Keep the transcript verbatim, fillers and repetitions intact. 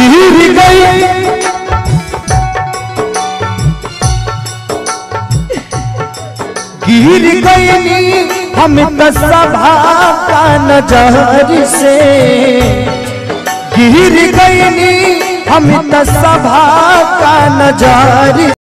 गिर गई गिर गई हम तो सभा का नजर से गिर गई हम तो सभा का नजर